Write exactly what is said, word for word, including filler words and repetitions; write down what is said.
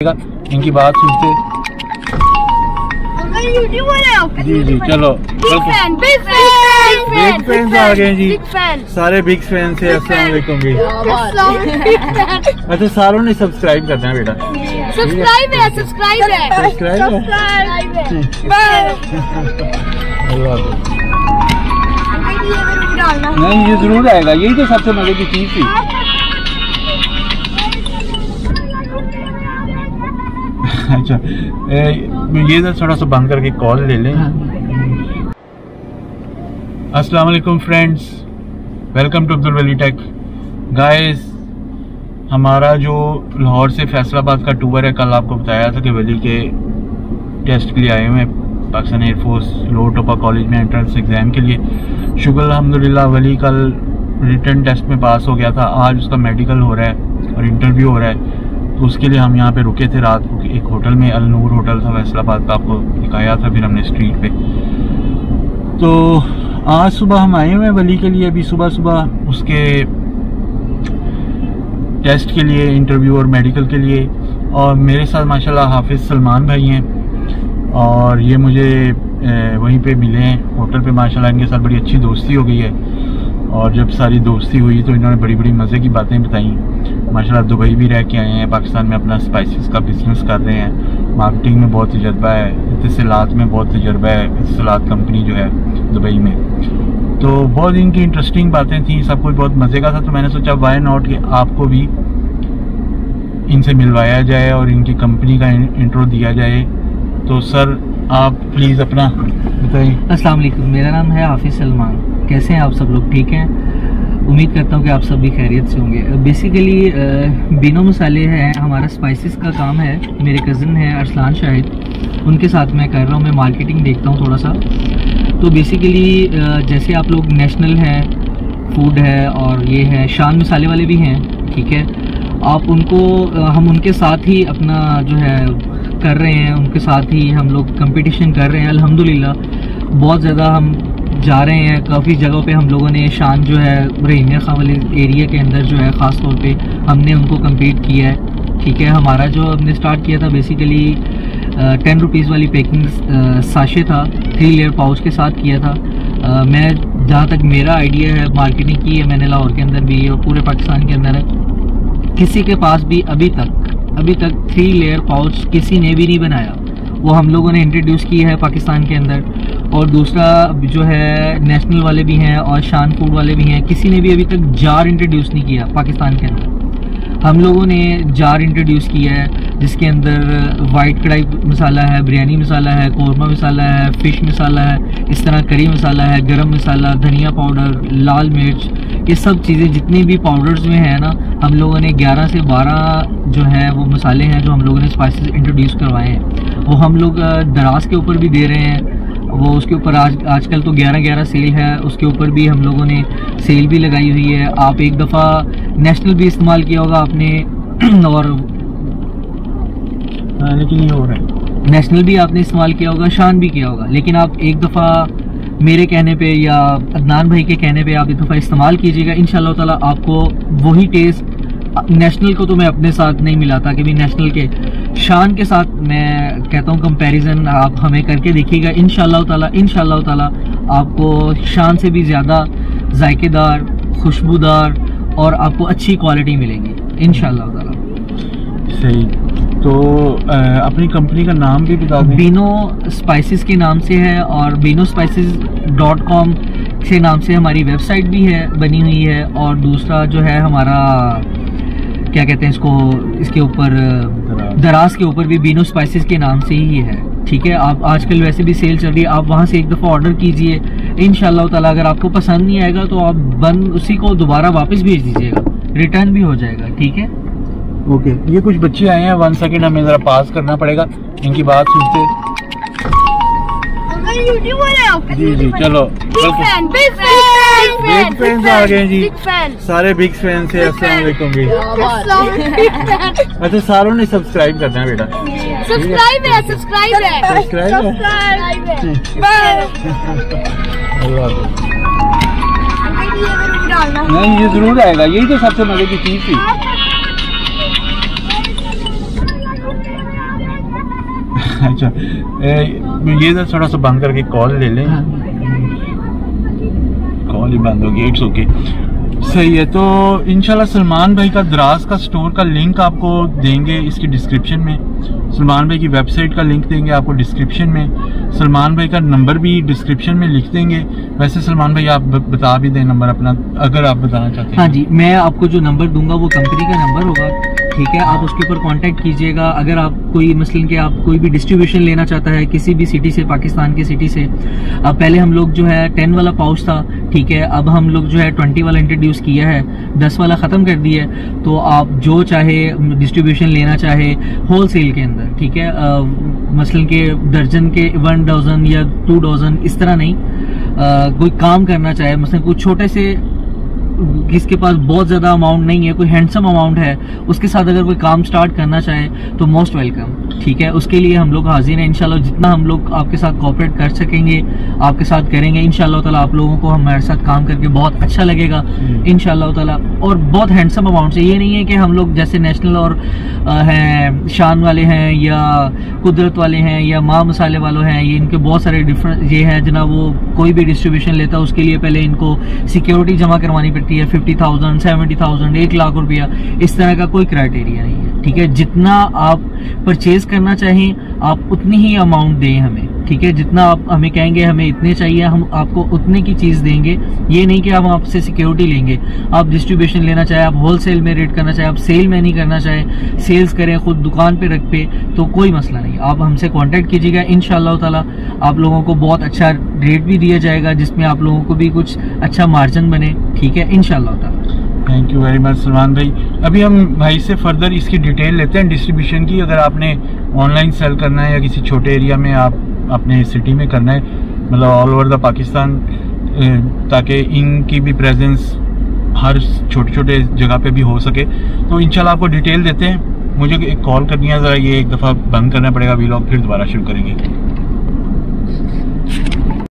इनकी बात सुनते। जी जी चलो बिग फैंस आ गए जी, सारे बिग फैंस है। अस्सलाम वालेकुम जी। अच्छा सारों ने सब्सक्राइब करना है बेटा। सब्सक्राइब है सब्सक्राइब है सब्सक्राइब है। नहीं ये जरूर आएगा, यही तो सबसे मजे की चीज थी। अच्छा ये तो थोड़ा सा बंद करके कॉल ले लें। अस्सलाम वालेकुम friends, welcome to Abdul Wali tech. Guys हमारा जो लाहौर से फैसलाबाद का टूर है, कल आपको बताया था कि वली के टेस्ट के लिए आए हुए हैं Pakistan air force Lower Topa college में एंट्रेंस एग्ज़ाम के लिए। शुक्र अल्हम्दुलिल्लाह वली कल रिटर्न टेस्ट में पास हो गया था। आज उसका मेडिकल हो रहा है और इंटरव्यू हो रहा है, तो उसके लिए हम यहाँ पे रुके थे रात को एक होटल में। अल नूर होटल था फैसलाबाद का, आपको दिखाया था फिर हमने स्ट्रीट पे। तो आज सुबह हम आए हुए हैं वली के लिए। अभी सुबह सुबह उसके टेस्ट के लिए, इंटरव्यू और मेडिकल के लिए। और मेरे साथ माशाल्लाह हाफिज़ सलमान भाई हैं और ये मुझे वहीं पे मिले हैं होटल पे। माशाल्लाह इनके साथ बड़ी अच्छी दोस्ती हो गई है और जब सारी दोस्ती हुई तो इन्होंने बड़ी बड़ी मज़े की बातें बताई। माशाल्लाह दुबई भी रह के आए हैं, पाकिस्तान में अपना स्पाइसेस का बिजनेस कर रहे हैं, मार्केटिंग में बहुत तजर्बा है, इत्तलात में बहुत तजर्बा है, इत्तलात कंपनी जो है दुबई में। तो बहुत इनकी इंटरेस्टिंग बातें थी, सब कुछ बहुत मज़े का था। तो मैंने सोचा वाई नॉट कि आपको भी इनसे मिलवाया जाए और इनकी कंपनी का इंट्रो दिया जाए। तो सर आप प्लीज़ अपना बताइए। अस्सलाम वालेकुम, मेरा नाम है हाफिज़ सलमान। कैसे हैं आप सब लोग? ठीक हैं, उम्मीद करता हूं कि आप सब भी खैरियत से होंगे। बेसिकली बिनो मसाले हैं हमारा स्पाइसेस का काम है। मेरे कज़न है अरसलान शाहिद, उनके साथ मैं कर रहा हूं। मैं मार्केटिंग देखता हूं थोड़ा सा। तो बेसिकली जैसे आप लोग नेशनल हैं फूड है और ये है शान मसाले वाले भी हैं, ठीक है। आप उनको हम उनके साथ ही अपना जो है कर रहे हैं, उनके साथ ही हम लोग कंपटीशन कर रहे हैं। अल्हम्दुलिल्लाह बहुत ज़्यादा हम जा रहे हैं, काफ़ी जगहों पे हम लोगों ने शान जो है रहीमिया खां वाले एरिया के अंदर जो है ख़ास तौर पे हमने उनको कम्पीट किया है, ठीक है। हमारा जो हमने स्टार्ट किया था बेसिकली टेन रुपीज़ वाली पैकिंग साशे था, थ्री लेयर पाउच के साथ किया था। आ, मैं जहाँ तक मेरा आइडिया है मार्केटिंग की है मैंने लाहौर के अंदर भी और पूरे पाकिस्तान के अंदर है, किसी के पास भी अभी तक अभी तक थ्री लेयर पाउच किसी ने भी नहीं बनाया। वो हम लोगों ने इंट्रोड्यूस किया है पाकिस्तान के अंदर। और दूसरा जो है नेशनल वाले भी हैं और शान फूड वाले भी हैं, किसी ने भी अभी तक जार इंट्रोड्यूस नहीं किया पाकिस्तान के अंदर। हम लोगों ने जार इंट्रोड्यूस किया है जिसके अंदर वाइट कढ़ाई मसाला है, बिरयानी मसाला है, कौरमा मसाला है, फ़िश मसाला है, इस तरह करी मसाला है, गरम मसाला, धनिया पाउडर, लाल मिर्च, ये सब चीज़ें जितनी भी पाउडर्स में है ना, हम लोगों ने ग्यारह से बारह जो है वो मसाले हैं जो हम लोगों ने स्पाइसेस इंट्रोड्यूस करवाए हैं। वो हम लोग दराज के ऊपर भी दे रहे हैं। वो उसके ऊपर आज आजकल तो ग्यारह ग्यारह सेल है, उसके ऊपर भी हम लोगों ने सेल भी लगाई हुई है। आप एक दफ़ा नेशनल भी इस्तेमाल किया होगा आपने और लेकिन ये हो रहा है नेशनल भी आपने इस्तेमाल किया होगा, शान भी किया होगा, लेकिन आप एक दफ़ा मेरे कहने पे या अदनान भाई के कहने पे आप एक दफ़ा इस्तेमाल कीजिएगा, इंशाल्लाह ताला आपको वही टेस्ट। नेशनल को तो मैं अपने साथ नहीं मिलाता कि भी नेशनल के शान के साथ मैं कहता हूँ कंपैरिजन आप हमें करके देखिएगा, इंशाल्लाह ताला इंशाल्लाह ताला आपको शान से भी ज़्यादा जायकेदार, खुशबूदार और आपको अच्छी क्वालिटी मिलेगी इंशाल्लाह ताला। सही। तो आ, अपनी कंपनी का नाम भी बता दें। बिनो स्पाइसेस के नाम से है और बिनो स्पाइसेस डॉट कॉम के नाम से हमारी वेबसाइट भी है बनी हुई है। और दूसरा जो है हमारा क्या कहते हैं इसको, इसके ऊपर दराज के ऊपर भी बिनो स्पाइसेस के नाम से ही है, ठीक है। आप आजकल वैसे भी सेल चल रही है, आप वहाँ से एक दफ़ा ऑर्डर कीजिए, इंशाल्लाह ताला अगर आपको पसंद नहीं आएगा तो आप बन उसी को दोबारा वापस भेज दीजिएगा, रिटर्न भी हो जाएगा, ठीक है। Okay okay. ये कुछ बच्चे आए हैं, वन सेकेंड हमें ज़रा पास करना पड़ेगा, इनकी बात सुनते। जी जी चलो बिग फैंस आ गए जी, सारे बिग फैंस है। अस्सलाम वालेकुम जी। अच्छा सारों ने सब्सक्राइब करना है बेटा। सब्सक्राइब है सब्सक्राइब है सब्सक्राइब है। नहीं ये जरूर आएगा, यही तो सबसे मजे की चीज थी। अच्छा ए, ये तो थोड़ा सा बंद करके कॉल ले लें। हाँ। कॉल ही बंद हो गई, इट्स ओके, सही है। तो इंशाल्लाह सलमान भाई का दराज का स्टोर का लिंक आपको देंगे इसकी डिस्क्रिप्शन में, सलमान भाई की वेबसाइट का लिंक देंगे आपको डिस्क्रिप्शन में, सलमान भाई का नंबर भी डिस्क्रिप्शन में लिख देंगे। वैसे सलमान भाई आप बता भी दें नंबर अपना अगर आप बताना चाहते हैं। हाँ जी, मैं आपको जो नंबर दूंगा वो कंपनी का नंबर होगा, ठीक है। आप उसके ऊपर कांटेक्ट कीजिएगा। अगर आप कोई मसलन के आप कोई भी डिस्ट्रीब्यूशन लेना चाहता है किसी भी सिटी से, पाकिस्तान की सिटी से, अब पहले हम लोग जो है टेन वाला पाउच था, ठीक है, अब हम लोग जो है ट्वेंटी वाला इंट्रोड्यूस किया है, दस वाला ख़त्म कर दिया है। तो आप जो चाहे डिस्ट्रीब्यूशन लेना चाहे होल सेल के अंदर, ठीक है, मसलन के दर्जन के वन डजन या टू डजन इस तरह नहीं, आ, कोई काम करना चाहे, मसलन कुछ छोटे से किसके पास बहुत ज्यादा अमाउंट नहीं है, कोई हैंडसम अमाउंट है, उसके साथ अगर कोई काम स्टार्ट करना चाहे तो मोस्ट वेलकम, ठीक है। उसके लिए हम लोग हाजिर हैं इंशाल्लाह। जितना हम लोग आपके साथ कोऑपरेट कर सकेंगे आपके साथ करेंगे इंशाल्लाह ताला। आप लोगों को हमारे साथ काम करके बहुत अच्छा लगेगा इंशाल्लाह ताला। और बहुत हैंडसम अमाउंट से, ये नहीं है कि हम लोग जैसे नेशनल और हैं शान वाले हैं या कुदरत वाले हैं या माँ मसाले वालों हैं, ये इनके बहुत सारे डिफरेंट ये है जना। वो कोई भी डिस्ट्रीब्यूशन लेता है उसके लिए पहले इनको सिक्योरिटी जमा करवानी पड़ती है, फिफ्टी थाउजेंड सेवेंटी थाउजेंड एक लाख रुपया, इस तरह का कोई क्राइटेरिया नहीं है, ठीक है। जितना आप परचेज करना चाहें आप उतनी ही अमाउंट दें हमें, ठीक है। जितना आप हमें कहेंगे हमें इतने चाहिए, हम आपको उतने की चीज देंगे। ये नहीं कि हम आपसे सिक्योरिटी लेंगे। आप डिस्ट्रीब्यूशन लेना चाहे, आप होलसेल में रेट करना चाहे, आप सेल में नहीं करना चाहे, सेल्स करें खुद दुकान पे रख पे, तो कोई मसला नहीं। आप हमसे कांटेक्ट कीजिएगा इंशाल्लाह ताला। आप लोगों को बहुत अच्छा रेट भी दिया जाएगा जिसमें आप लोगों को भी कुछ अच्छा मार्जिन बने, ठीक है, इंशाल्लाह ताला। Thank you very much Salman भाई। अभी हम भाई से फर्दर इसकी डिटेल लेते हैं डिस्ट्रीब्यूशन की। अगर आपने ऑनलाइन सेल करना है या किसी छोटे एरिया में आप अपने सिटी में करना है, मतलब ऑल ओवर द पाकिस्तान, ताकि इनकी भी प्रेजेंस हर छोटे छोटे जगह पे भी हो सके, तो इंशाल्लाह आपको डिटेल देते हैं। मुझे एक कॉल करनी है ज़रा, ये एक दफ़ा बंद करना पड़ेगा वीलॉग, फिर दोबारा शुरू करेंगे।